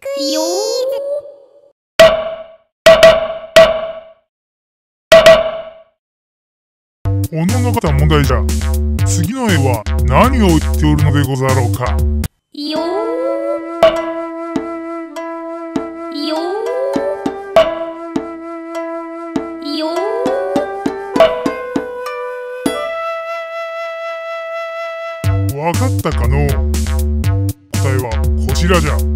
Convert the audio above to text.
イよおのの方問題じゃ。次の絵は何を言っておるのでござろうか。 ーよーよーよわかったかのう。答えはこちらじゃ。